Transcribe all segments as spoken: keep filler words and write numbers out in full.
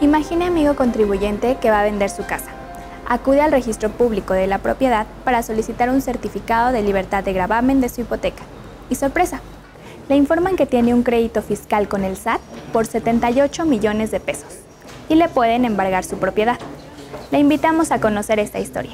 Imagine, amigo contribuyente, que va a vender su casa. Acude al registro público de la propiedad para solicitar un certificado de libertad de gravamen de su hipoteca. Y sorpresa, le informan que tiene un crédito fiscal con el S A T por setenta y ocho millones de pesos y le pueden embargar su propiedad. Le invitamos a conocer esta historia.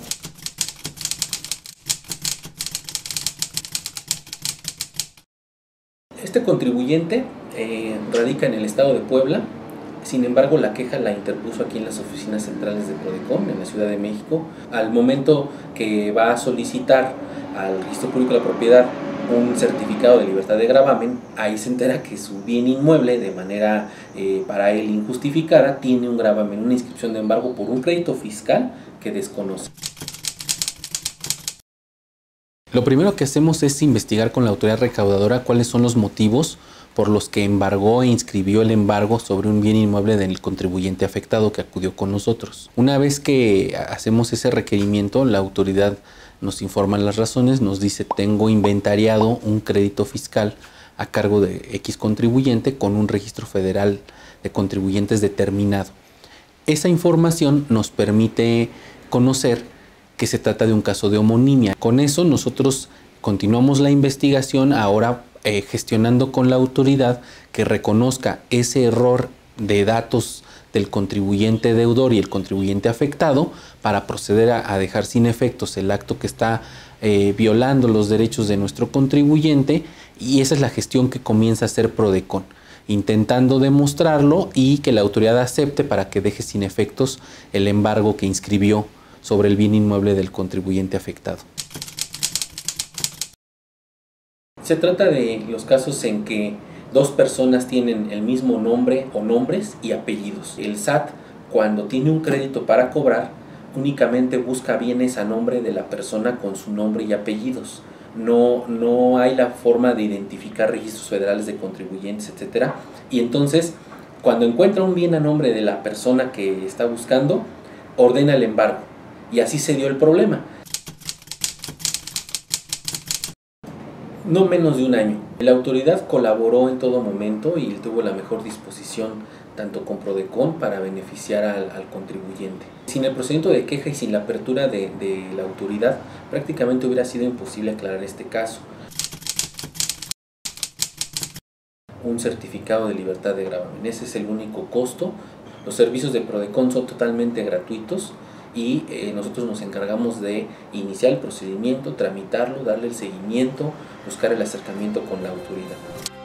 Este contribuyente eh, radica en el estado de Puebla. Sin embargo, la queja la interpuso aquí en las oficinas centrales de Prodecon, en la Ciudad de México. Al momento que va a solicitar al Registro Público de la Propiedad un certificado de libertad de gravamen, ahí se entera que su bien inmueble, de manera eh, para él injustificada, tiene un gravamen, una inscripción de embargo por un crédito fiscal que desconoce. Lo primero que hacemos es investigar con la autoridad recaudadora cuáles son los motivos por los que embargó e inscribió el embargo sobre un bien inmueble del contribuyente afectado que acudió con nosotros. Una vez que hacemos ese requerimiento, la autoridad nos informa las razones, nos dice: tengo inventariado un crédito fiscal a cargo de X contribuyente con un registro federal de contribuyentes determinado. Esa información nos permite conocer que se trata de un caso de homonimia. Con eso nosotros continuamos la investigación, ahora eh, gestionando con la autoridad que reconozca ese error de datos del contribuyente deudor y el contribuyente afectado para proceder a, a dejar sin efectos el acto que está eh, violando los derechos de nuestro contribuyente, y esa es la gestión que comienza a hacer Prodecon, intentando demostrarlo y que la autoridad acepte para que deje sin efectos el embargo que inscribió sobre el bien inmueble del contribuyente afectado. Se trata de los casos en que dos personas tienen el mismo nombre o nombres y apellidos. El S A T, cuando tiene un crédito para cobrar, únicamente busca bienes a nombre de la persona con su nombre y apellidos. No, no hay la forma de identificar registros federales de contribuyentes, etcétera. Y entonces, cuando encuentra un bien a nombre de la persona que está buscando, ordena el embargo. Y así se dio el problema. No menos de un año. La autoridad colaboró en todo momento y tuvo la mejor disposición tanto con Prodecon para beneficiar al, al contribuyente. Sin el procedimiento de queja y sin la apertura de, de la autoridad, prácticamente hubiera sido imposible aclarar este caso. Un certificado de libertad de gravamen, ese es el único costo. Los servicios de Prodecon son totalmente gratuitos y eh, nosotros nos encargamos de iniciar el procedimiento, tramitarlo, darle el seguimiento, buscar el acercamiento con la autoridad.